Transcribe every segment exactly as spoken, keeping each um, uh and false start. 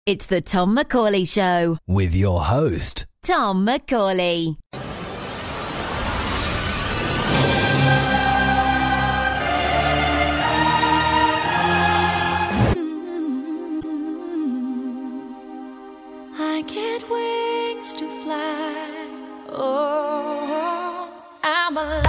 It's the Tom Macaulay Show. With your host, Tom Macaulay. I get wings to fly. Oh, I'm alive.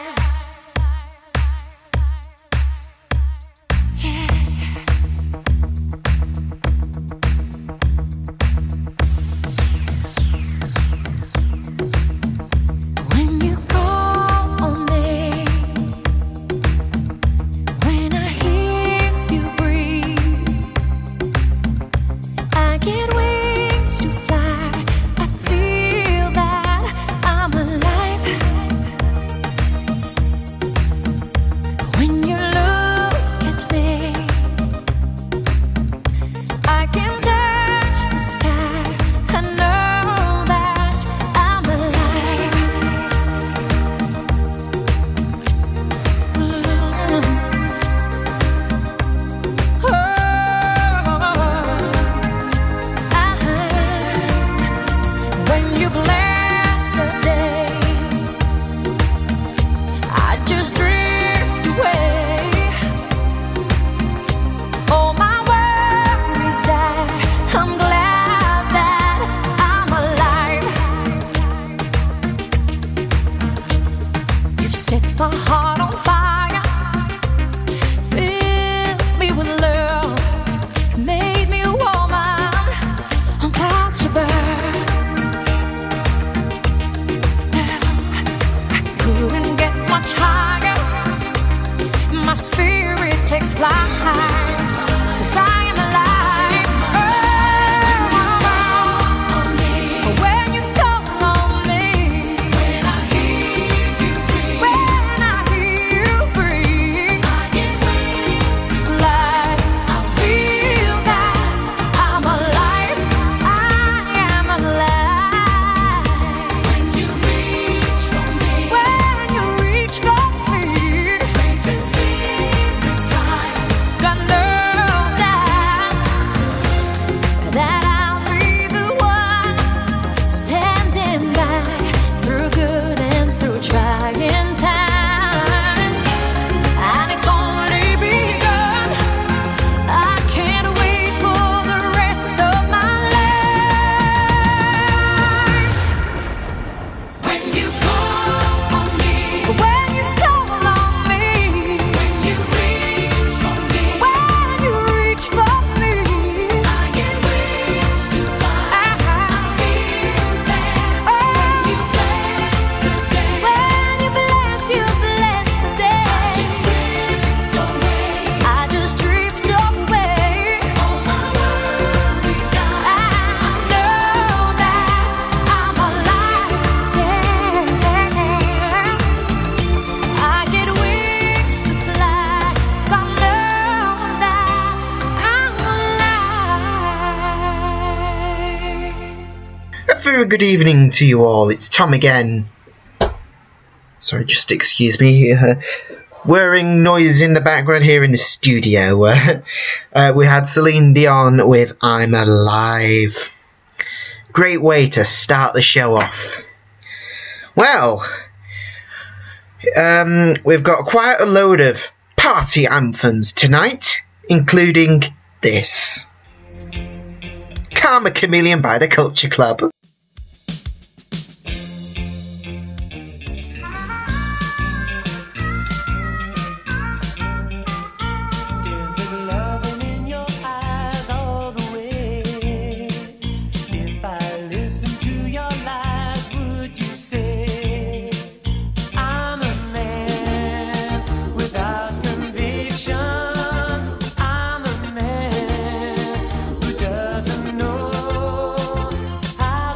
Good evening to you all, it's Tom again. Sorry, just excuse me. Uh, whirring noise in the background here in the studio. Uh, uh, we had Celine Dion with I'm Alive. Great way to start the show off. Well, um, we've got quite a load of party anthems tonight, including this. Karma Chameleon by the Culture Club. How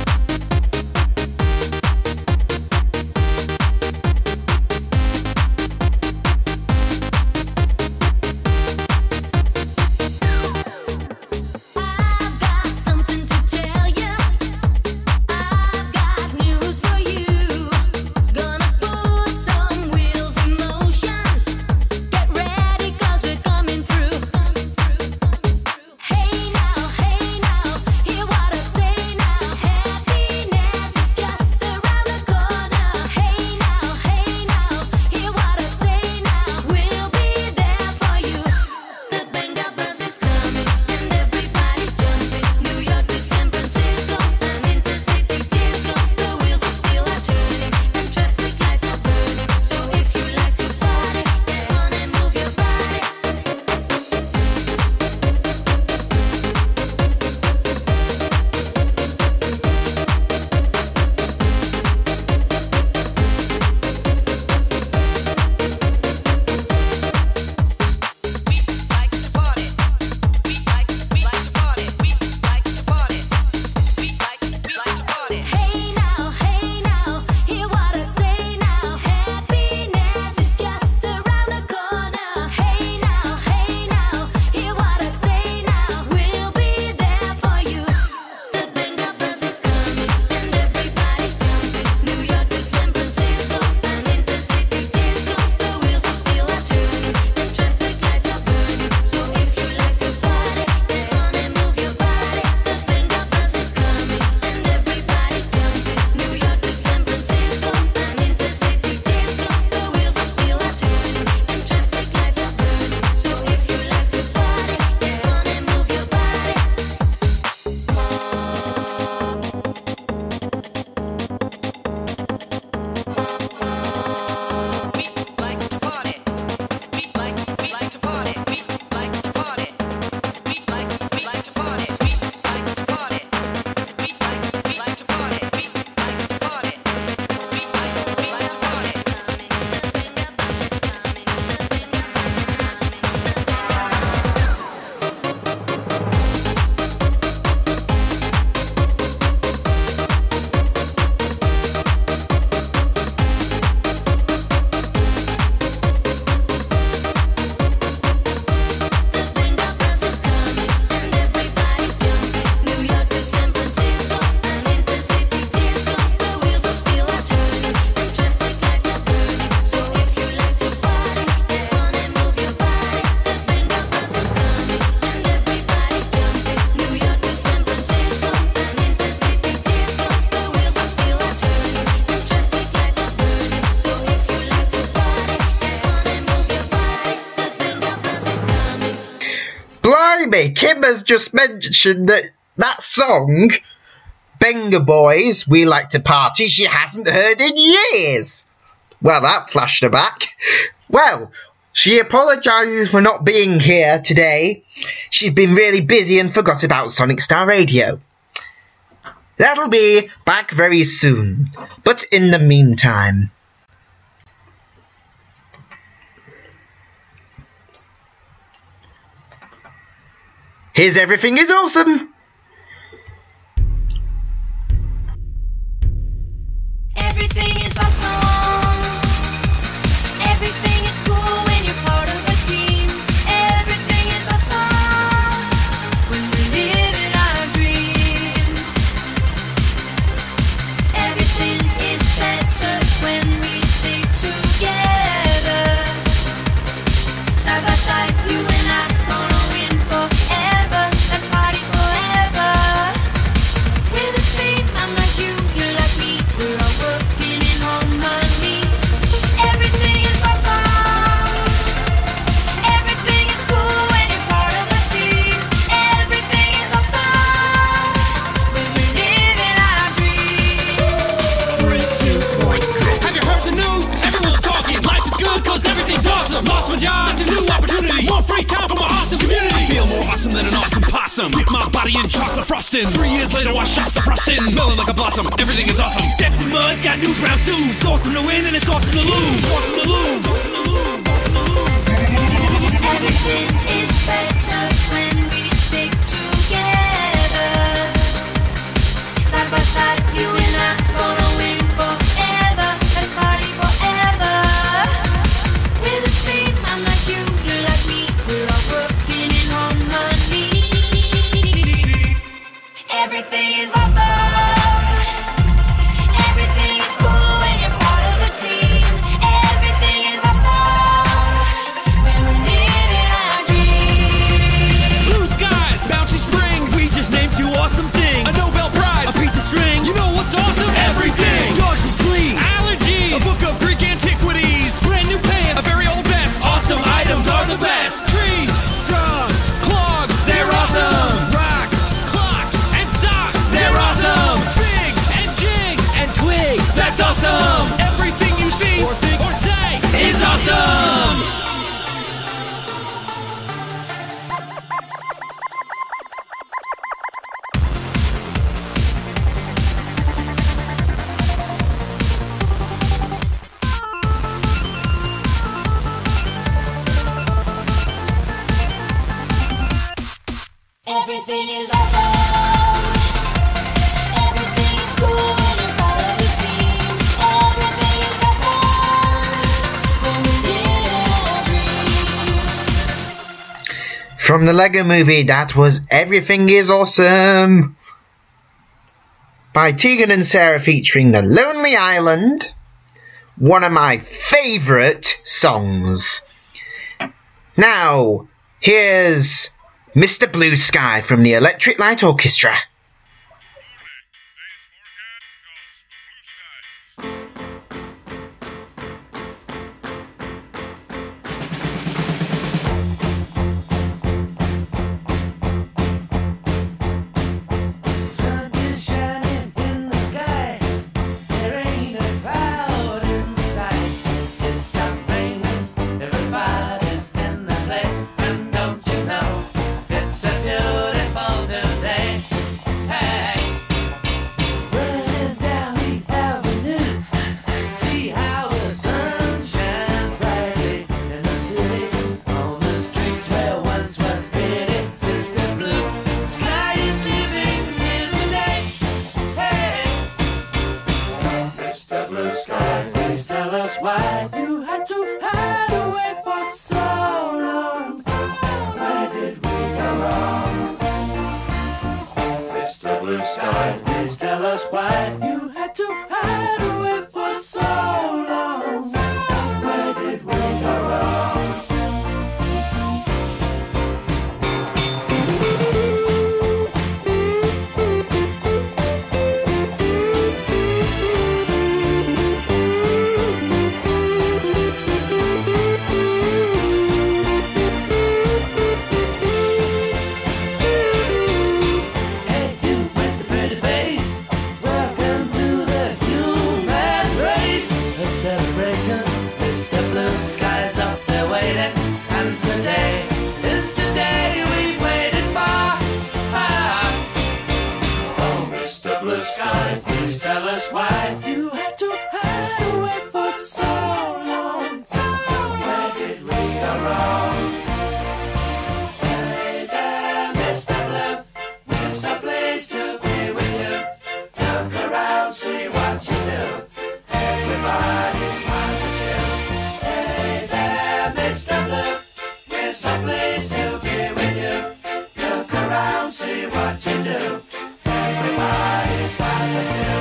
Tim has just mentioned that that song, Benga Boys, We Like to Party, she hasn't heard in years. Well, that flashed her back. Well, she apologises for not being here today. She's been really busy and forgot about Sonic Star Radio. That'll be back very soon. But in the meantime, here's Everything is Awesome. Everything is awesome. Everything is cool when you're part of a team. Everything is awesome when we live in our dream. Everything is better when we stick together. Side by side, you and I gonna win forever. Let's party forever. We're the same, I'm like you, you're like me. We're all working in harmony. Everything is awesome. Everything is cool when you're part of a team. Everything is awesome when we're living our dream. Three, two, one, go. Have you heard the news? Everyone's talking. Life is good cause everything's awesome. Lost my job, that's a new opportunity. More free time for my awesome community. I feel more awesome than an awesome possum. Dip my body in chocolate frosting. Three years later I shot the frosting. Smelling like a blossom, everything is awesome. Stepped in mud, got new brown shoes. It's awesome to win and it's awesome to lose. Awesome to lose. Awesome to lose. Everything is better when we stick together. Side by side, you and I gonna win forever. Let's party forever. We're the same, I'm like you, you're like me. We're all working in harmony. Everything is awesome. Everything is cool when you're part of a team. Everything is awesome when we're living our dreams. Blue skies, bouncy springs. We just named two awesome things. A Nobel Prize, a piece of string. You know what's awesome? Everything. Dogs with fleas, allergies, a book of Greek antiquities, brand new pants, a very old vest. Awesome items are the best. Trees, frogs, clogs, they're awesome. Rocks, clocks, and socks, they're awesome. Figs and jigs and twigs, that's awesome. Everything you see or think or say is awesome. Everything is awesome. Everything is cool when you're part of the team. Everything is awesome when we live our dream. From the Lego Movie, that was Everything is Awesome by Tegan and Sarah featuring The Lonely Island, one of my favourite songs. Now, here's Mister Blue Sky from the Electric Light Orchestra. Sun is shining in the sky. There ain't a cloud in sight. It stopped raining. Everybody's in the play. And don't you know it's a beautiful new day? Hey, running down the avenue. See how the sun shines brightly in the city. On the streets where once was pretty Mister Blue Sky is living here today. Hey, Mister Blue Sky, please tell us why you had to hide away for so long. Where did we go wrong? Mister Blue Sky, please tell us why you had to hide away for so long. Where did we go wrong? Mister Blue, we're so pleased to be with you. Look around, see what you do. Everybody smiles at you.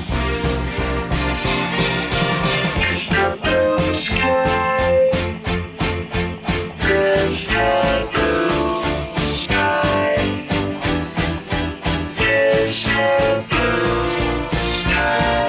Mister Blue Sky, Mister Blue Sky, Mister Blue Sky.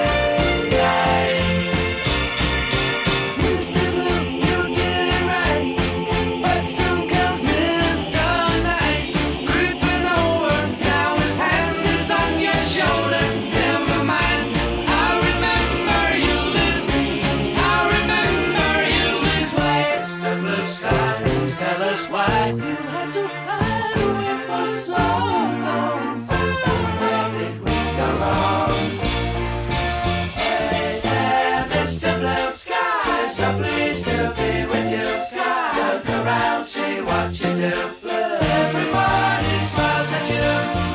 Mister Blue, you did it right, but soon comes Mister Night, creeping over. Now his hand is on your shoulder. Never mind, I remember you this, I remember you this way. Mister Blue Skies, tell us why you had to hide away for so long. Where did we go wrong? Hey there, Mister Blue Sky, so pleased to be with you. Look around, see what you do. Everybody smiles at you.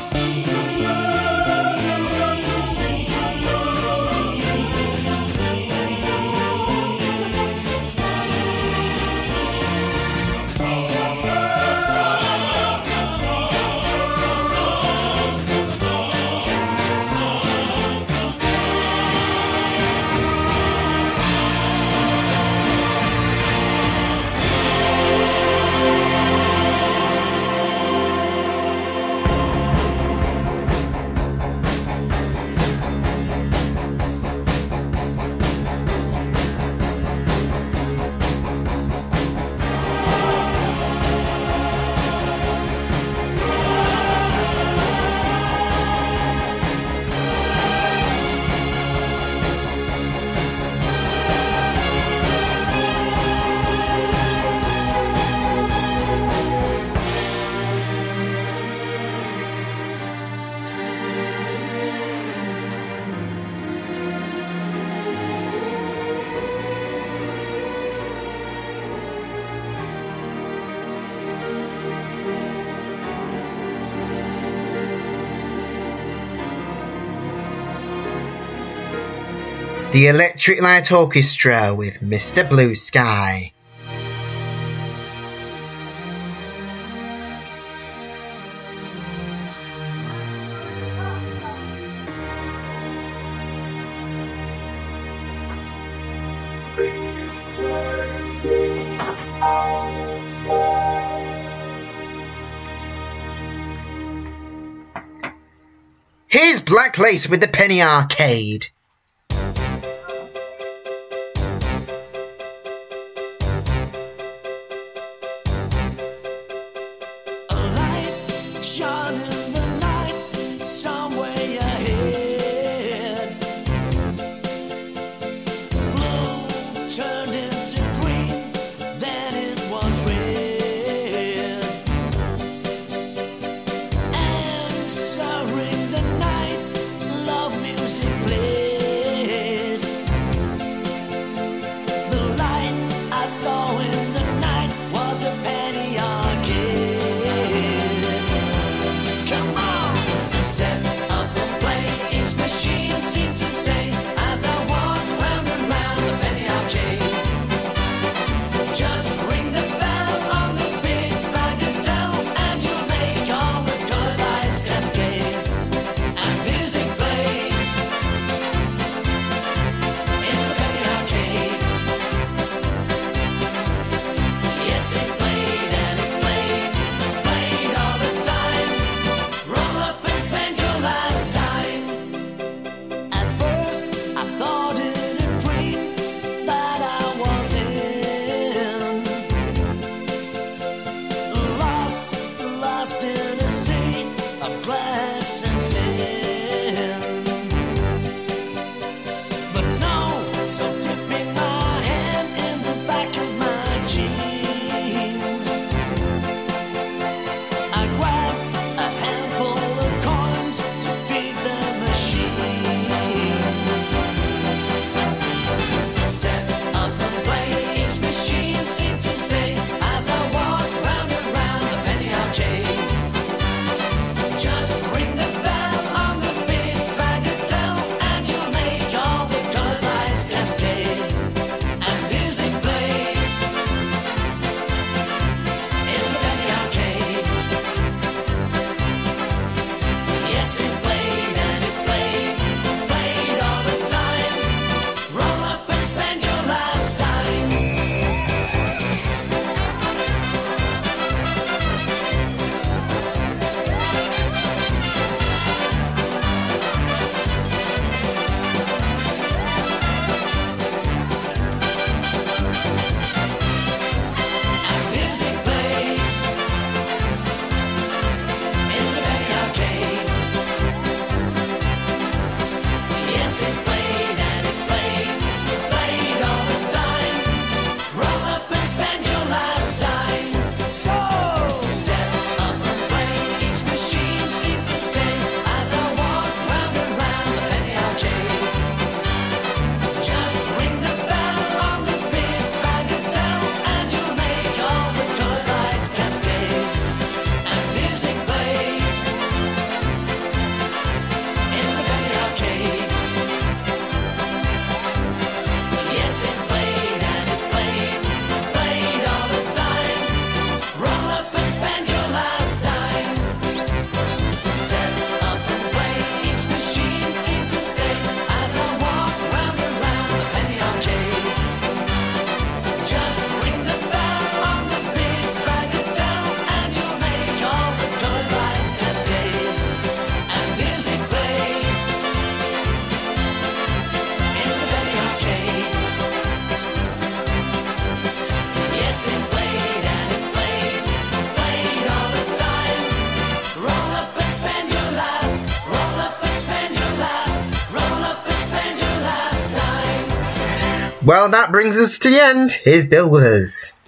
The Electric Light Orchestra with Mister Blue Sky. Here's Black Lace with the Penny Arcade. Shone in the night, somewhere ahead. Blue turned into green, then it was red. Answering the night, love music played. The light I saw in the night was a penny arcade. Well, that brings us to the end. Here's Bill with us.